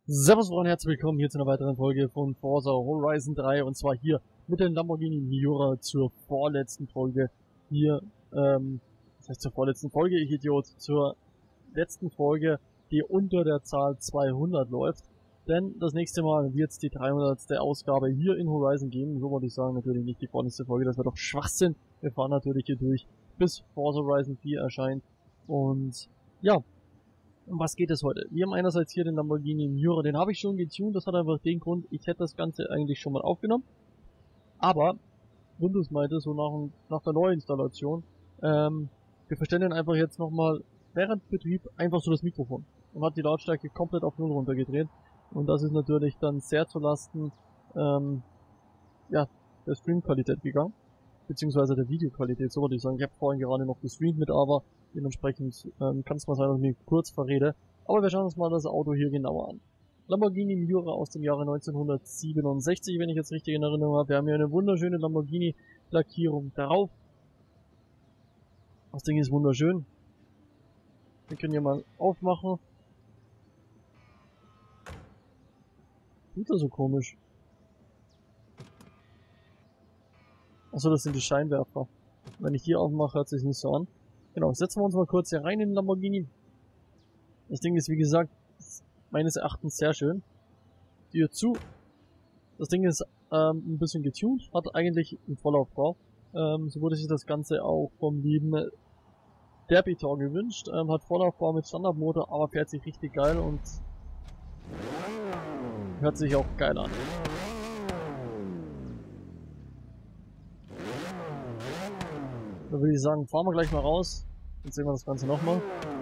Servus und herzlich willkommen hier zu einer weiteren Folge von Forza Horizon 3 und zwar hier mit dem Lamborghini Miura zur vorletzten Folge hier, das heißt zur vorletzten Folge, ich Idiot, zur letzten Folge, die unter der Zahl 200 läuft, denn das nächste Mal wird es die 300. Ausgabe hier in Horizon geben, so wollte ich sagen, natürlich nicht die vorletzte Folge, das wird doch Schwachsinn, wir fahren natürlich hier durch, bis Forza Horizon 4 erscheint und ja. Um was geht es heute? Wir haben einerseits hier den Lamborghini Miura, den habe ich schon getuned, das hat einfach den Grund, ich hätte das Ganze eigentlich schon mal aufgenommen. Aber Windows meinte so nach der Neuinstallation, wir verständigen einfach jetzt nochmal während Betrieb einfach so das Mikrofon und hat die Lautstärke komplett auf 0 runtergedreht. Und das ist natürlich dann sehr zulasten ja, der Streamqualität gegangen, beziehungsweise der Videoqualität, so würde ich sagen. Ich habe vorhin gerade noch gestreamt mit aber dementsprechend kann es mal sein, dass ich mich kurz verrede. Aber wir schauen uns mal das Auto hier genauer an. Lamborghini Miura aus dem Jahre 1967, wenn ich jetzt richtig in Erinnerung habe. Wir haben hier eine wunderschöne Lamborghini-Lackierung darauf. Das Ding ist wunderschön. Wir können hier mal aufmachen. Tut das so komisch? Achso, das sind die Scheinwerfer. Wenn ich hier aufmache, hört sich nicht so an. Genau, setzen wir uns mal kurz hier rein in den Lamborghini. Das Ding ist, wie gesagt, meines Erachtens sehr schön. Tür zu. Das Ding ist ein bisschen getuned, hat eigentlich einen Vollaufbau. So wurde sich das Ganze auch vom lieben Derbitor gewünscht. Hat Vollaufbau mit Standardmotor, aber fährt sich richtig geil und hört sich auch geil an. Da würde ich sagen, fahren wir gleich mal raus. Jetzt sehen wir das Ganze nochmal.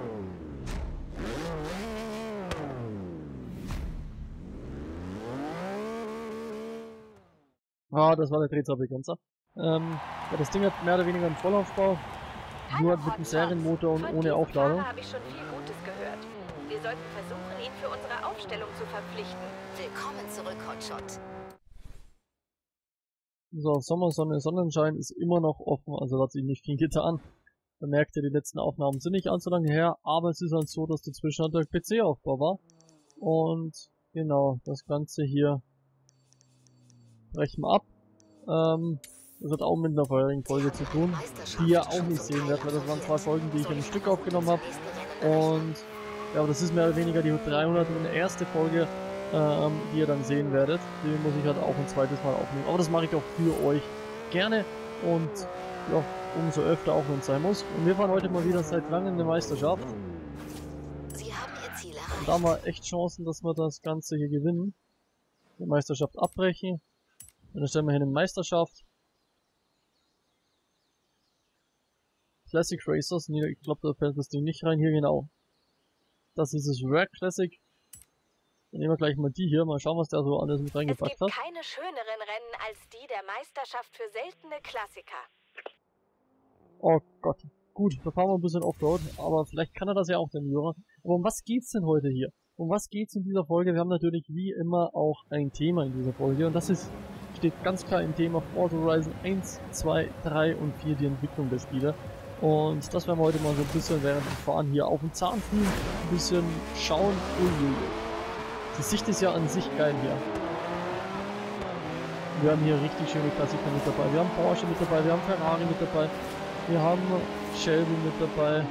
Ah, das war der Drehzahlbegrenzer. Ja, das Ding hat mehr oder weniger einen Vollaufbau. Nur mit einem Serienmotor und ohne Aufladung. Habe ich schon viel Gutes gehört. Wir sollten versuchen, ihn für unsere Aufstellung zu verpflichten. Willkommen zurück, Hotshot. So, Sommersonne, Sonnenschein ist immer noch offen, also hat sich nicht viel getan. Man merkt ja, die letzten Aufnahmen sind nicht allzu lange her, aber es ist halt so, dass dazwischen der PC-Aufbau war. Und genau, das Ganze hier brechen wir ab. Das hat auch mit einer vorherigen Folge zu tun, die ihr auch nicht sehen werdet, weil das waren 2 Folgen, die ich im Stück aufgenommen habe. Und ja, aber das ist mehr oder weniger die 301. Folge, die ihr dann sehen werdet. Die muss ich halt auch ein zweites Mal aufnehmen. Aber das mache ich auch für euch gerne und ja, umso öfter auch, wenn es sein muss. Und wir fahren heute mal wieder seit langem eine Meisterschaft. Sie haben Ihr Ziel erreicht. Und da haben wir echt Chancen, dass wir das Ganze hier gewinnen. Die Meisterschaft abbrechen. Und dann stellen wir hier eine Meisterschaft. Classic Racers. Nee, ich glaube, da fällt das Ding nicht rein. Hier genau. Das ist das Rare Classic. Dann nehmen wir gleich mal die hier. Mal schauen, was der so alles mit reingepackt hat. Es gibt keine schöneren Rennen als die der Meisterschaft für seltene Klassiker. Oh Gott. Gut, da fahren wir ein bisschen Offroad, aber vielleicht kann er das ja auch, der Miura. Aber um was geht's denn heute hier? Um was geht's in dieser Folge? Wir haben natürlich wie immer auch ein Thema in dieser Folge und das steht ganz klar im Thema Forza Horizon 1, 2, 3 und 4, die Entwicklung der Spiele. Und das werden wir heute mal so ein bisschen während wir fahren hier auf den Zahn fühlen, ein bisschen schauen. Die Sicht ist ja an sich geil hier. Wir haben hier richtig schöne Klassiker mit dabei. Wir haben Porsche mit dabei, wir haben Ferrari mit dabei. Wir haben Shelby mit dabei.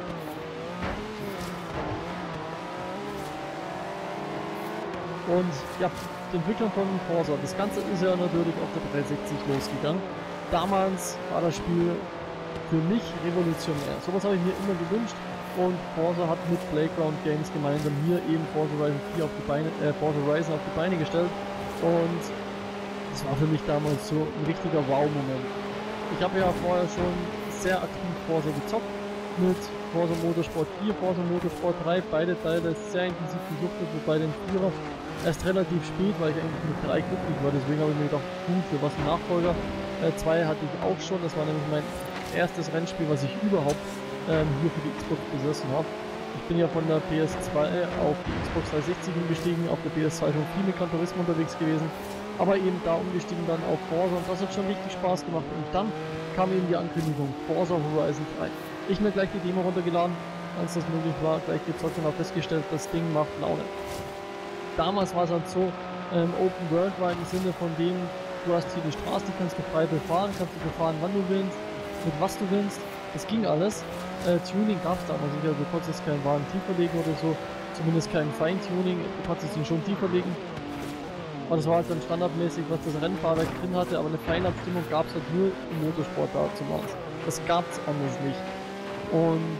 Und ja, die Entwicklung von Forza. Das Ganze ist ja natürlich auf der 360 losgegangen. Damals war das Spiel für mich revolutionär. Sowas habe ich mir immer gewünscht. Und Forza hat mit Playground Games gemeinsam hier eben Forza Horizon 4 auf die Beine, Forza Horizon auf die Beine gestellt. Und das war für mich damals so ein richtiger Wow-Moment. Ich habe ja vorher schon sehr aktiv Forza gezockt, mit Forza Motorsport 4, Forza Motorsport 3, beide Teile sehr intensiv gesuchtet, wobei den 4er erst relativ spät, weil ich eigentlich mit 3 glücklich war, deswegen habe ich mir gedacht, gut, für was ein Nachfolger. 2 hatte ich auch schon, das war nämlich mein erstes Rennspiel, was ich überhaupt hier für die Xbox besessen habe. Ich bin ja von der PS2 auf die Xbox 360 umgestiegen, auf der PS2 schon viel mit Gran Turismo unterwegs gewesen, aber eben da umgestiegen dann auf Forza und das hat schon richtig Spaß gemacht und dann kam eben die Ankündigung, Forza Horizon 3. Ich mir gleich die Demo runtergeladen, als das möglich war, gleich gezockt und habe festgestellt, das Ding macht Laune. damals war es halt so, Open World war im Sinne von dem, du hast hier die Straße, die kannst du frei befahren, kannst du befahren, wann du willst, mit was du willst, das ging alles. Tuning gab es damals nicht, also du konntest keinen Wagen tiefer legen oder so, zumindest kein Feintuning, du konntest ihn schon tiefer legen. Aber das war halt dann standardmäßig, was das Rennfahrwerk drin hatte, aber eine Feinabstimmung gab es halt nur im Motorsport damals. Das gab es anders nicht. Und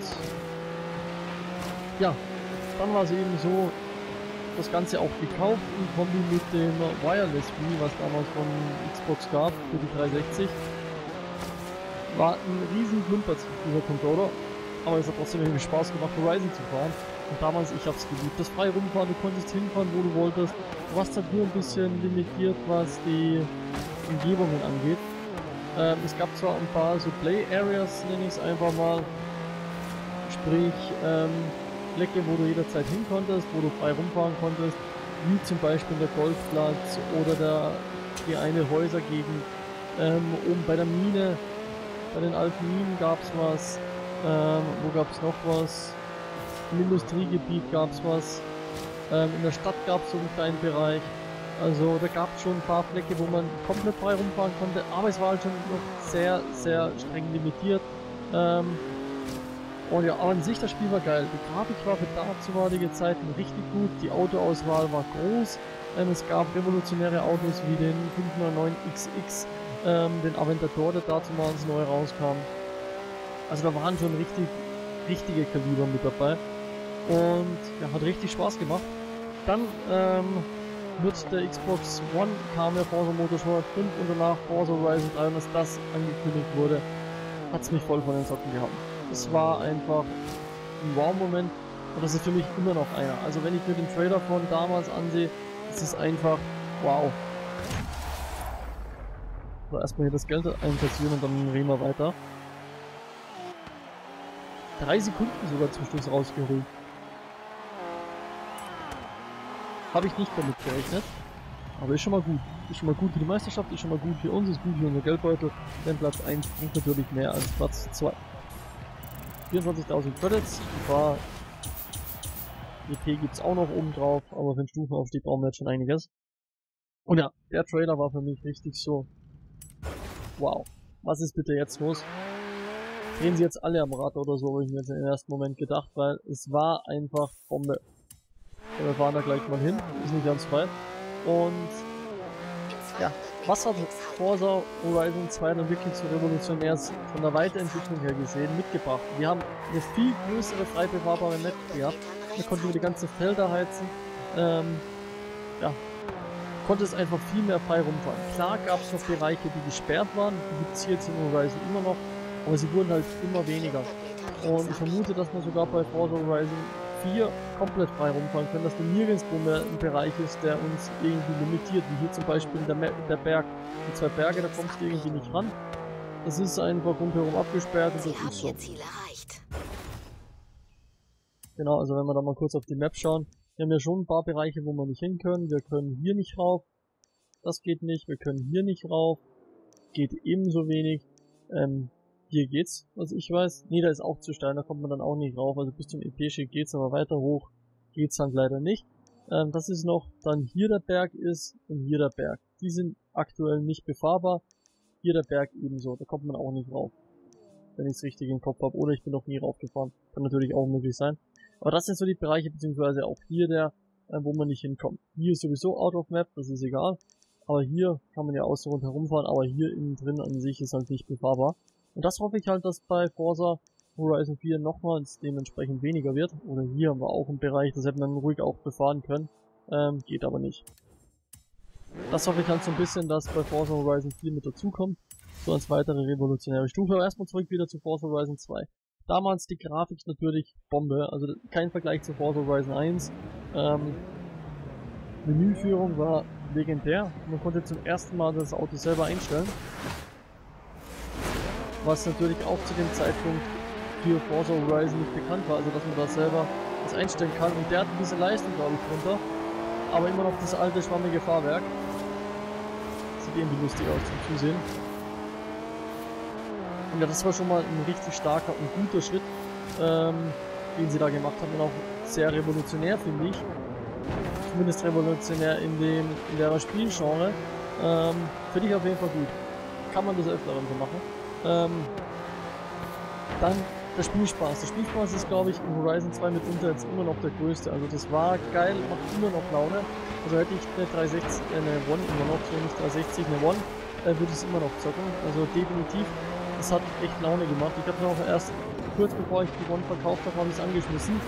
ja, dann war es eben so, das Ganze auch gekauft in Kombi mit dem Wireless Wii, was damals von Xbox gab, für die 360. War ein riesen Klumpatz, dieser Controller, aber es hat trotzdem irgendwie Spaß gemacht, Horizon zu fahren. Und damals, ich hab's geliebt. Das freie Rumfahren, du konntest hinfahren, wo du wolltest. Du warst halt nur ein bisschen limitiert, was die Umgebungen angeht. Es gab zwar ein paar so Play Areas, nenne ich es einfach mal. Sprich, Flecke, wo du jederzeit hin konntest, wo du frei rumfahren konntest. Wie zum Beispiel der Golfplatz oder die eine Häusergegend. Oben bei der Mine, bei den alten Minen gab's was. Wo gab's noch was? Im Industriegebiet gab es was, in der Stadt gab es so einen kleinen Bereich, also da gab es schon ein paar Flecke, wo man komplett frei rumfahren konnte, aber es war halt schon noch sehr, sehr streng limitiert. Und ja, aber an sich das Spiel war geil, die Grafik war für damalige Zeiten richtig gut, die Autoauswahl war groß, es gab revolutionäre Autos wie den 509 XX, den Aventador, der damals neu rauskam. Also da waren schon richtige Kaliber mit dabei. Und ja, hat richtig Spaß gemacht. Dann mit der Xbox One kam ja Forza Motorsport 5 und danach Forza Horizon 3, und als das angekündigt wurde, hat es mich voll von den Socken gehabt. Es war einfach ein Wow-Moment und das ist für mich immer noch einer. Also wenn ich mir den Trailer von damals ansehe, ist es einfach wow. So, erstmal hier das Geld einkassieren und dann reden wir weiter. 3 Sekunden sogar zum Schluss rausgeholt. Habe ich nicht damit gerechnet. Aber ist schon mal gut. Ist schon mal gut für die Meisterschaft, ist schon mal gut für uns, ist gut für unser Geldbeutel. Denn Platz 1 bringt natürlich mehr als Platz 2. 24.000 Credits. Ein paar EP gibt es auch noch oben drauf, aber für den Stufenaufstieg brauchen wir jetzt schon einiges. Und ja, der Trailer war für mich richtig so. Wow. Was ist bitte jetzt los? Drehen sie jetzt alle am Rad oder so, habe ich mir jetzt im ersten Moment gedacht, weil es war einfach Bombe. Ja, wir fahren da gleich mal hin, ist nicht ganz weit. Und ja, was hat Forza Horizon 2 dann wirklich so revolutionär von der Weiterentwicklung her gesehen mitgebracht? Wir haben eine viel größere frei befahrbare Map gehabt. Wir konnten über die ganzen Felder heizen. Ja, konnte es einfach viel mehr frei rumfahren. Klar gab es noch Bereiche, die gesperrt waren, die gibt es hier jetzt in Horizon immer noch. Aber sie wurden halt immer weniger. Und ich vermute, dass man sogar bei Forza Horizon 4 komplett frei rumfahren können, dass da nirgendwo mehr ein Bereich ist, der uns irgendwie limitiert, wie hier zum Beispiel der Berg. Die 2 Berge, da kommst du irgendwie nicht ran. Das ist einfach rundherum abgesperrt und das ist so. Genau, also wenn wir da mal kurz auf die Map schauen, wir haben ja schon ein paar Bereiche, wo wir nicht hin können. Wir können hier nicht rauf, das geht nicht, wir können hier nicht rauf, geht ebenso wenig. Hier geht's, was ich weiß. Nee, da ist auch zu steil, da kommt man dann auch nicht rauf. Also bis zum EP-Schild geht's, aber weiter hoch geht's dann leider nicht. Das ist noch, dann hier der Berg ist und hier der Berg. Die sind aktuell nicht befahrbar. Hier der Berg ebenso, da kommt man auch nicht rauf. Wenn ich es richtig im Kopf habe. Oder ich bin noch nie raufgefahren. Kann natürlich auch möglich sein. Aber das sind so die Bereiche, beziehungsweise auch hier der, wo man nicht hinkommt. Hier ist sowieso out of map, das ist egal. Aber hier kann man ja außen rundherum fahren, aber hier innen drin an sich ist halt nicht befahrbar. Und das hoffe ich halt, dass bei Forza Horizon 4 nochmals dementsprechend weniger wird. Oder hier haben wir auch einen Bereich, das hätte man ruhig auch befahren können. Geht aber nicht. Das hoffe ich halt so ein bisschen, dass bei Forza Horizon 4 mit dazukommt. So als weitere revolutionäre Stufe. Aber erstmal zurück wieder zu Forza Horizon 2. Damals die Grafik natürlich Bombe. Also kein Vergleich zu Forza Horizon 1. Menüführung war legendär. Man konnte zum ersten Mal das Auto selber einstellen. Was natürlich auch zu dem Zeitpunkt für Forza Horizon nicht bekannt war, also dass man da selber das einstellen kann. Und der hat ein bisschen Leistung, glaube ich, runter, aber immer noch das alte schwammige Fahrwerk. Sieht irgendwie lustig aus zum Zusehen. Und ja, das war schon mal ein richtig starker und guter Schritt, den sie da gemacht haben, und auch sehr revolutionär, finde ich. Zumindest revolutionär in der Spielgenre. Finde ich auf jeden Fall gut. Kann man das öfteren so machen. Dann der Spielspaß. Der Spielspaß ist, glaube ich, in Horizon 2 mitunter jetzt immer noch der größte. Also das war geil, macht immer noch Laune. Also hätte ich eine 360, eine One immer noch, so nicht 360, eine One, würde ich es immer noch zocken. Also definitiv, das hat echt Laune gemacht. Ich habe auch erst kurz bevor ich die One verkauft habe, habe ich es angeschmissen.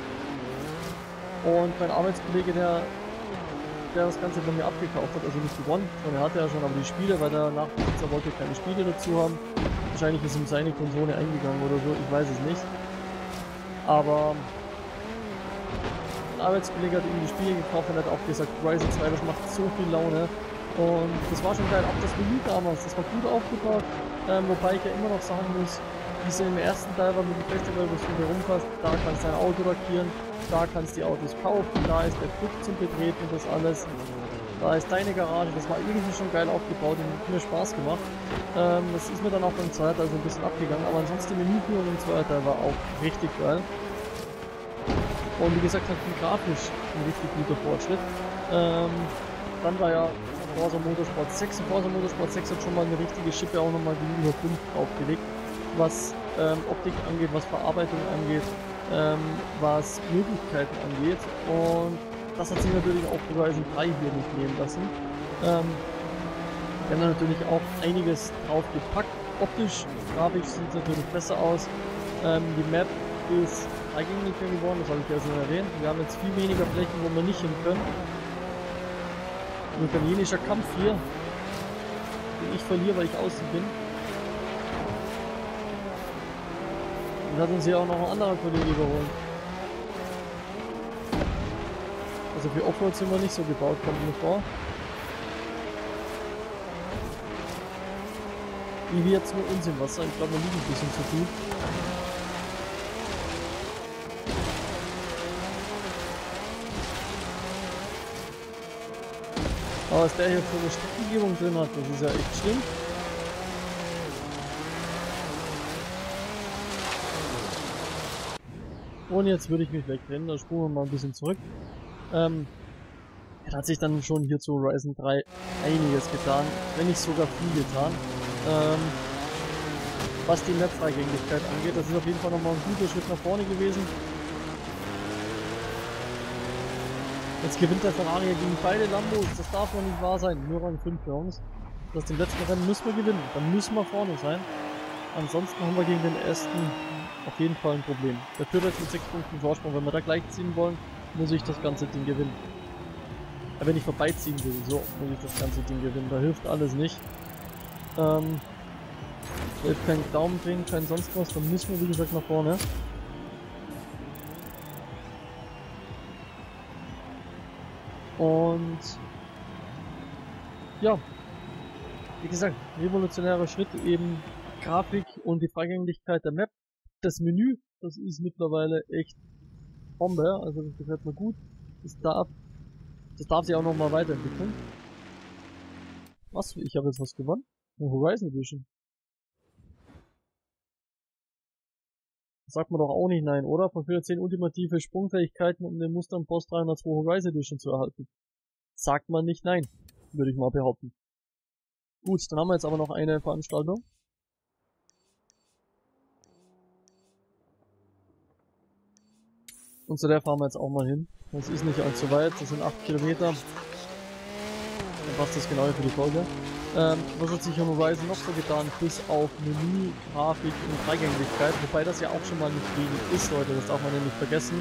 Und mein Arbeitskollege, der das Ganze bei mir abgekauft hat, also nicht die One, sondern er hatte ja schon aber die Spiele, weil der Nachbesitzer wollte keine Spiele dazu haben. Wahrscheinlich ist ihm seine Konsole eingegangen oder so, ich weiß es nicht. Aber mein Arbeitskollege hat ihm die Spiele gekauft und hat auch gesagt, Horizon 2, das macht so viel Laune. Und das war schon geil, auch das Menü damals, das war gut aufgebaut, wobei ich ja immer noch sagen muss, wie es im ersten Teil war mit dem Festival, wo du herumfährst, da kannst du dein Auto lackieren, da kannst du die Autos kaufen, da ist der Club zum Betreten und das alles. Da ist deine Garage, das war irgendwie schon geil aufgebaut und hat mir Spaß gemacht. Das ist mir dann auch beim zweiten Teil so ein bisschen abgegangen, aber ansonsten die Menüführung im zweiten Teil war auch richtig geil. Und wie gesagt, hat grafisch ein richtig guter Fortschritt. Dann war ja Forza Motorsport 6 und Forza Motorsport 6 hat schon mal eine richtige Schippe auch nochmal gegenüber 5 draufgelegt, was Optik angeht, was Verarbeitung angeht, was Möglichkeiten angeht, und das hat sich natürlich auch Horizon 3 hier nicht nehmen lassen. Wir haben da natürlich auch einiges drauf gepackt. Optisch, grafisch sieht es natürlich besser aus. Die Map ist eingänglicher geworden, das habe ich ja schon erwähnt. Wir haben jetzt viel weniger Flächen, wo wir nicht hin können. Ein italienischer Kampf hier, den ich verliere, weil ich außen bin. Und hat uns hier auch noch ein anderer Kollege überholt. Also für Offroad sind wir nicht so gebaut, kommt mir vor. Wie wir jetzt mit uns im Wasser. Ich glaube, wir liegen ein bisschen zu viel. Aber was der hier für eine Streckengebung drin hat, das ist ja echt schlimm. Und jetzt würde ich mich wegrennen, da spulen wir mal ein bisschen zurück. Da hat sich dann schon hier zu Horizon 3 einiges getan, wenn nicht sogar viel getan. Was die Map-Freigänglichkeit angeht, das ist auf jeden Fall nochmal ein guter Schritt nach vorne gewesen. Jetzt gewinnt der Ferrari gegen beide Lambos, das darf doch nicht wahr sein, nur Rang 5 für uns. Das heißt, im letzten Rennen müssen wir gewinnen, dann müssen wir vorne sein. Ansonsten haben wir gegen den ersten auf jeden Fall ein Problem. Der führt jetzt mit 6 Punkten Vorsprung, wenn wir da gleich ziehen wollen, muss ich das ganze Ding gewinnen. Wenn ich vorbeiziehen will, so muss ich das ganze Ding gewinnen, da hilft alles nicht. Da hilft kein Daumen drehen, kein sonst was, dann müssen wir wie gesagt nach vorne. Und ja, wie gesagt, revolutionärer Schritt, eben Grafik und die Freigänglichkeit der Map. Das Menü, das ist mittlerweile echt Bombe, also das gefällt mir gut. Das darf sich auch nochmal weiterentwickeln. Was? Ich habe jetzt was gewonnen? Eine Horizon Edition. Sagt man doch auch nicht nein, oder? Verführt 10 ultimative Sprungfähigkeiten, um den Mustang Boss 302 Horizon Edition zu erhalten. Sagt man nicht nein, würde ich mal behaupten. Gut, dann haben wir jetzt aber noch eine Veranstaltung. Und zu der fahren wir jetzt auch mal hin. Das ist nicht allzu weit, das sind 8 Kilometer. Dann passt das genau für die Folge. Was hat sich an Horizon noch so getan, bis auf Menü, Grafik und Freigänglichkeit, wobei das ja auch schon mal nicht wenig ist, Leute, das darf man ja nicht vergessen.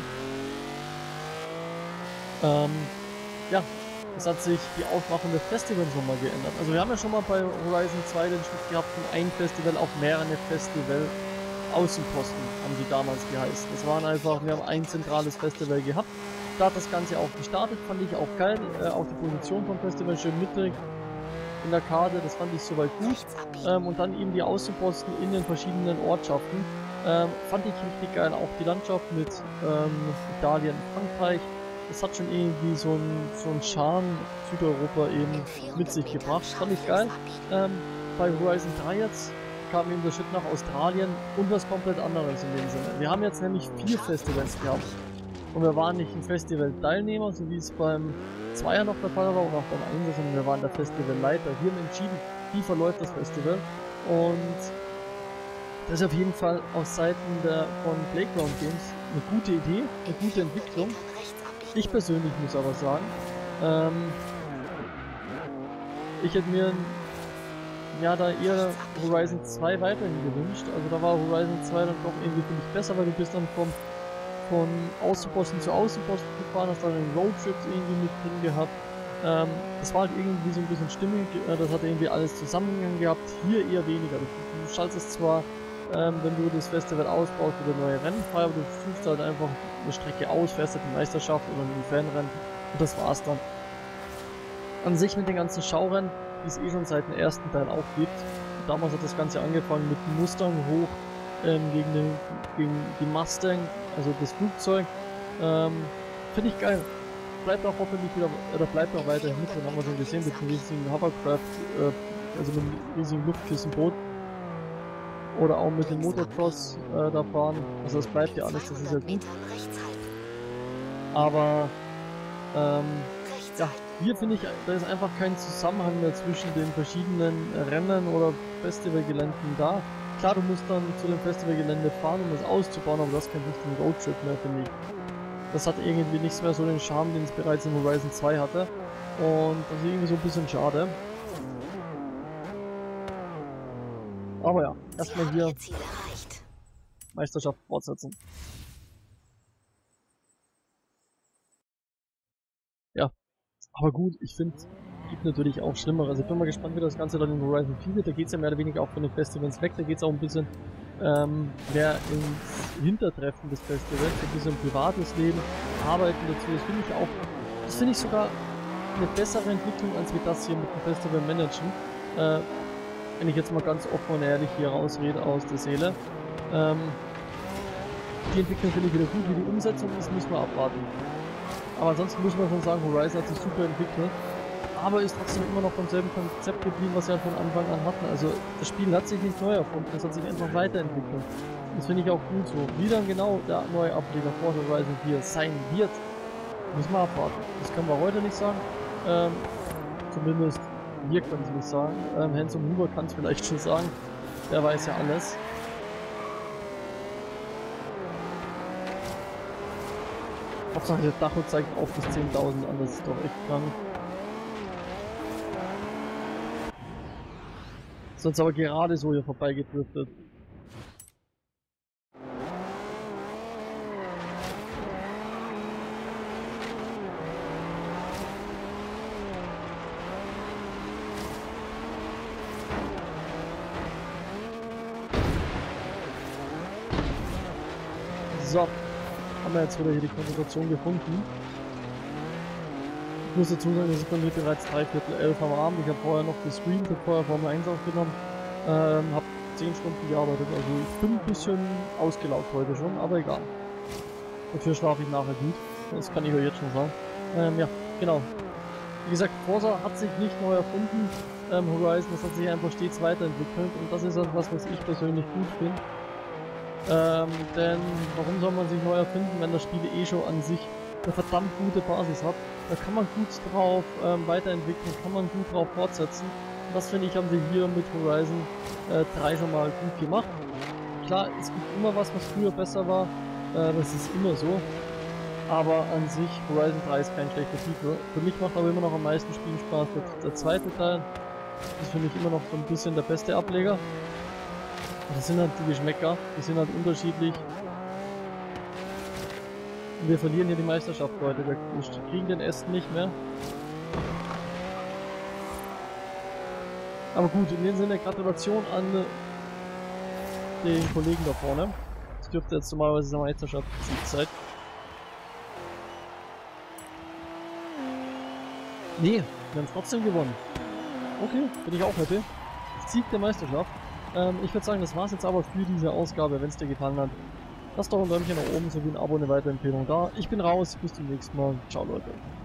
Ja, es hat sich die Aufmachung des Festivals nochmal geändert. Also wir haben ja schon mal bei Horizon 2 den Schritt gehabt, von einem Festival auf mehrere Festival-Außenposten, haben die damals geheißen. Das waren einfach, wir haben ein zentrales Festival gehabt. Da hat das Ganze auch gestartet, fand ich auch geil, auch die Position vom Festival schön mittig in der Karte, das fand ich soweit gut. Und dann eben die Außenposten in den verschiedenen Ortschaften, fand ich richtig geil, auch die Landschaft mit Italien, Frankreich, das hat schon irgendwie so ein Charme Südeuropa eben mit sich gebracht, fand ich geil. Bei Horizon 3 jetzt kam eben der Schritt nach Australien und was komplett anderes in dem Sinne. Wir haben jetzt nämlich 4 Festivals gehabt. Und wir waren nicht ein Festival-Teilnehmer, so wie es beim Zweier noch der Fall war und auch beim Einser, sondern wir waren der Festivalleiter. Wir haben entschieden, wie verläuft das Festival. Und das ist auf jeden Fall aus Seiten von Playground Games eine gute Idee, eine gute Entwicklung. Ich persönlich muss aber sagen, ich hätte mir ja da eher Horizon 2 weiterhin gewünscht. Also da war Horizon 2 dann doch irgendwie, finde ich, besser, weil du bist dann von Außenposten zu Außenposten gefahren, hast dann den Roadtrips irgendwie mit drin gehabt. Das war halt irgendwie so ein bisschen stimmig, das hat irgendwie alles zusammengegangen gehabt. Hier eher weniger. Du schaltest zwar, wenn du das Festival ausbaust, wieder neue Rennen frei, aber du suchst halt einfach eine Strecke aus, fährst halt die Meisterschaft oder ein Fanrennen und das war's dann. An sich mit den ganzen Schaurennen, die es eh schon seit dem ersten Teil auch gibt. Damals hat das Ganze angefangen mit dem Mustang hoch gegen die Mustang, also das Flugzeug. Finde ich geil. Bleibt auch hoffentlich wieder, oder bleibt auch weiterhin mit, den haben wir schon gesehen, mit dem riesigen Hovercraft, also mit dem riesigen Luftkissenboot. Oder auch mit dem Motocross da fahren. Also das bleibt ja alles, das ist ja gut. Aber ja, hier finde ich, da ist einfach kein Zusammenhang mehr zwischen den verschiedenen Rennen oder Festivalgeländen da. Klar, du musst dann zu dem Festivalgelände fahren, um das auszubauen, aber das ist kein richtiger Roadtrip mehr, finde ich. Das hat irgendwie nichts mehr so den Charme, den es bereits in Horizon 2 hatte. Und das ist irgendwie so ein bisschen schade. Aber ja, erstmal hier Meisterschaft fortsetzen. Ja, aber gut, ich finde, es gibt natürlich auch Schlimmeres. Also ich bin mal gespannt, wie das Ganze dann in Horizon 4 wird. Da geht es ja mehr oder weniger auch von den Festivals weg. Da geht es auch ein bisschen mehr ins Hintertreffen des Festivals, ein bisschen privates Leben, Arbeiten dazu. Das finde ich sogar eine bessere Entwicklung, als wir das hier mit dem Festival managen. Wenn ich jetzt mal ganz offen und ehrlich hier rausrede aus der Seele. Die Entwicklung finde ich wieder gut, wie die Umsetzung ist, müssen wir abwarten. Aber ansonsten muss man schon sagen, Horizon hat sich super entwickelt, aber ist trotzdem immer noch vom selben Konzept geblieben, was wir von Anfang an hatten. Also das Spiel hat sich nicht neu erfunden, es hat sich einfach weiterentwickelt. Das finde ich auch gut so. Wie dann genau der neue Ableger vor Horizon 4 sein wird, müssen wir abwarten. Das können wir heute nicht sagen. Zumindest wir können es nicht sagen. Hans und Huber kann es vielleicht schon sagen. Der weiß ja alles. Hauptsache der Dacho zeigt auf bis 10.000 an, das ist doch echt krank. Sonst aber gerade so hier vorbeigedriftet. So, haben wir jetzt wieder hier die Konzentration gefunden. Ich muss dazu sagen, es ist bei mir bereits 11:45 am Abend. Ich habe vorher noch gestreamt, habe vorher Formel 1 aufgenommen, habe 10 Stunden gearbeitet. Also ich bin ein bisschen ausgelaugt heute schon, aber egal. Dafür schlafe ich nachher gut. Das kann ich euch jetzt schon sagen. Ja, genau. Wie gesagt, Forza hat sich nicht neu erfunden. Horizon, das hat sich einfach stets weiterentwickelt und das ist etwas, was ich persönlich gut finde. Denn warum soll man sich neu erfinden, wenn das Spiel eh schon an sich eine verdammt gute Basis hat? Da kann man gut drauf weiterentwickeln, kann man gut drauf fortsetzen. Und das finde ich, haben sie hier mit Horizon 3 schon mal gut gemacht. Klar, es gibt immer was früher besser war, das ist immer so. Aber an sich, Horizon 3 ist kein schlechter Titel. Für mich macht aber immer noch am meisten Spielen Spaß der zweite Teil. Das finde ich immer noch so ein bisschen der beste Ableger. Das sind halt die Geschmäcker, die sind halt unterschiedlich. Und wir verlieren hier die Meisterschaft heute, wir kriegen den Ästen nicht mehr. Aber gut, in dem Sinne Gratulation an den Kollegen da vorne. Das dürfte jetzt normalerweise eine Meisterschaftszeit. Nee, wir haben es trotzdem gewonnen. Okay, bin ich auch happy. Sieg der Meisterschaft. Ich würde sagen, das war's jetzt aber für diese Ausgabe. Wenn es dir gefallen hat, lass doch ein Däumchen nach oben sowie ein Abo, eine Weiterempfehlung da. Ich bin raus, bis zum nächsten Mal. Ciao Leute.